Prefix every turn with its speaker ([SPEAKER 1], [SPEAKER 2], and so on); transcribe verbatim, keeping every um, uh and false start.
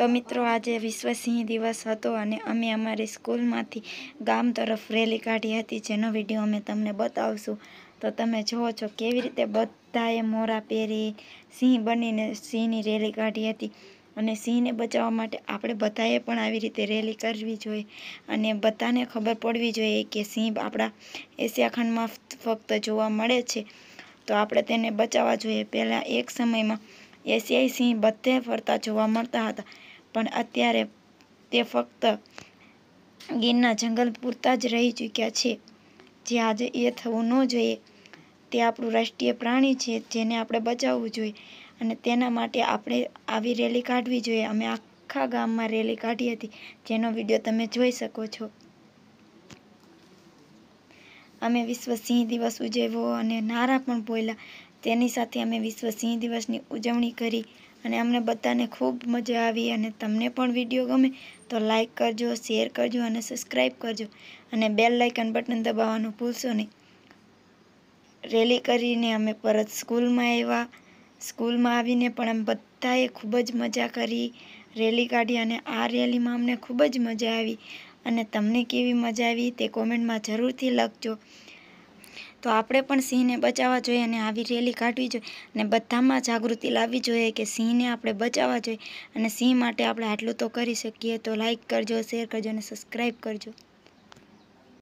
[SPEAKER 1] તો મિત્રો આજે વિશ્વ સિંહ દિવસ હતો અને અમે અમારી સ્કૂલમાંથી ગામ તરફ રેલી કાઢી હતી, જેનો વિડીયો અમે તમને બતાવશું। તો તમે જુઓ છો કેવી રીતે બધાએ મોરા પહેરી સિંહ બનીને સિંહની રેલી કાઢી હતી અને સિંહને બચાવવા માટે આપણે બધાએ પણ આવી રીતે રેલી કરવી જોઈએ અને બધાને ખબર પડવી જોઈએ કે સિંહ આપણા એશિયા ખંડમાં ફક્ત જોવા મળે છે, તો આપણે તેને બચાવવા જોઈએ। પહેલાં એક સમયમાં એશિયાઈ સિંહ બધે ફરતા જોવા મળતા હતા, પણ અત્યારે તે ફક્ત ગીરના જંગલ પૂરતા જ રહી ચૂક્યા છે, જે આજે એ થવું ન જોઈએ। તે આપણું રાષ્ટ્રીય પ્રાણી છે, જેને આપણે બચાવવું જોઈએ અને તેના માટે આપણે આવી રેલી કાઢવી જોઈએ। અમે આખા ગામમાં રેલી કાઢી હતી, જેનો વિડીયો તમે જોઈ શકો છો। અમે વિશ્વ સિંહ દિવસ ઉજવ્યો અને નારા પણ બોલ્યા, તેની સાથે અમે વિશ્વ સિંહ દિવસની ઉજવણી કરી અને અમને બધાને ખૂબ મજા આવી। અને તમને પણ વિડીયો ગમે તો લાઈક કરજો, શેર કરજો અને સબસ્ક્રાઈબ કરજો અને બેલ આઇકન બટન દબાવવાનું ભૂલશો નહીં। રેલી કરીને અમે પરત સ્કૂલમાં આવ્યા। સ્કૂલમાં આવીને પણ અમે બધાએ ખૂબ જ મજા કરી, રેલી કાઢી અને આ રેલીમાં અમને ખૂબ જ મજા આવી અને તમને કેવી મજા આવી તે કોમેન્ટમાં જરૂરથી લખજો। તો આપણે પણ સિંહને બચાવવા જોઈએ અને આવી રેલી કાઢવી જોઈએ અને બધામાં જાગૃતિ લાવવી જોઈએ કે સિંહને આપણે બચાવવા જોઈએ અને સિંહ માટે આપણે આટલું તો કરી શકીએ। તો લાઈક કરજો, શેર કરજો અને સબસ્ક્રાઈબ કરજો।